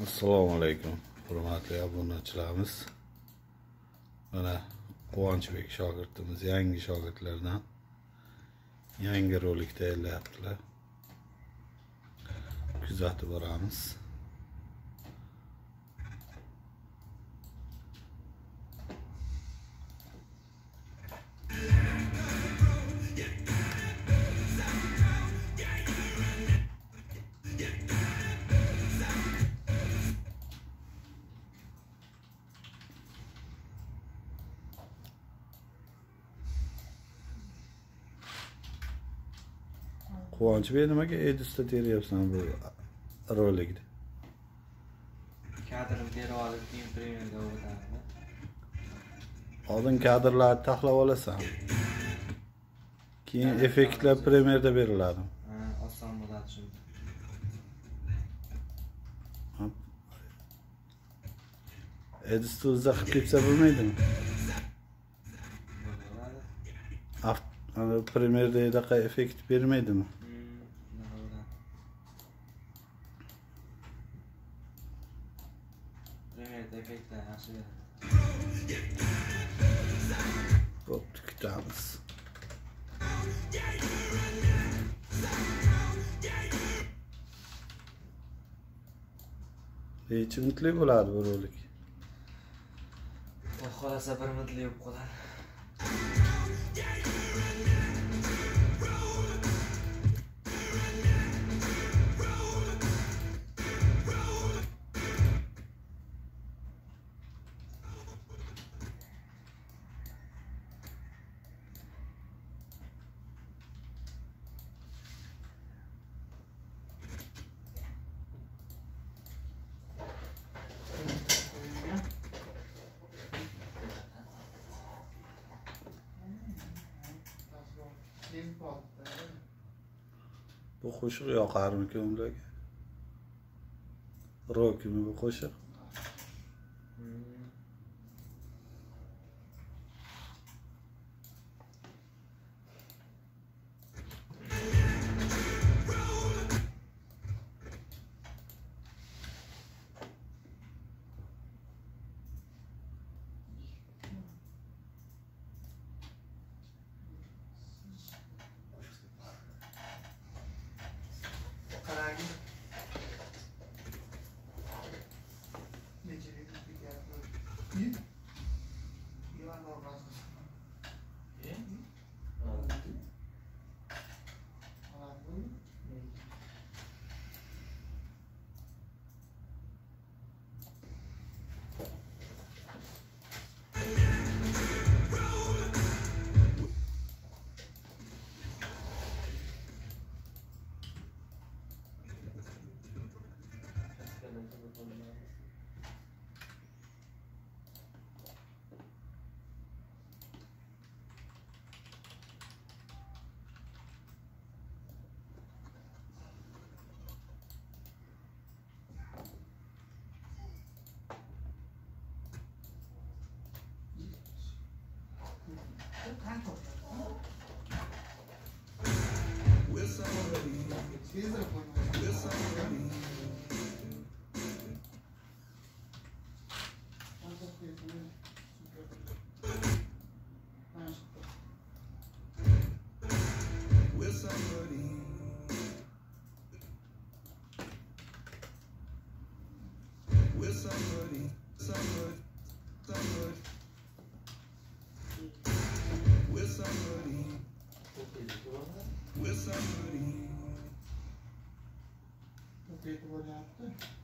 Assalomu alaykum, hurmatli obunachilarimiz. Mana Quvonchbek shogirdimiz yangi shogirdlardan yangi rolik tayyorlayaptilar. Kuzatib boramiz. Quvonchbek nimaga Edisda teryapsan bu rolikda? Kadrni terib olib keyin premyerga o'tadi. Oldin kadrlarni tahlab olasan. Keyin effektlar premyerda beriladi. Ha, oson bo'ladi shunda. Edisda o'zida qilib ketsa bo'lmaydimi? Premyerda edaqa effekt bermaydimi? Premyerda effektlar yaxshi beradi. Bo'pti, kutamiz. Necha minutlik bo'ladi bu rolik? Xudo xolasa 1 minutlik bo'lib qoladi. Bu qo'shiq yoqarmikan ularga? Rokmi bu qo'shiq? Okey, bu ne yaptı?